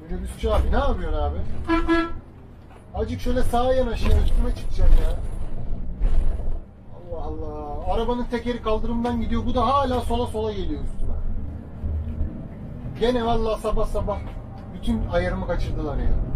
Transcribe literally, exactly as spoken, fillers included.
Minibüsçü abi ne yapıyorsun abi? Azıcık şöyle sağa yanaş ya, üstüme çıkacaksın ya. Allah Allah. Arabanın tekeri kaldırımdan gidiyor. Bu da hala sola sola geliyor üstüme. Gene vallahi sabah sabah bütün ayarımı kaçırdılar ya.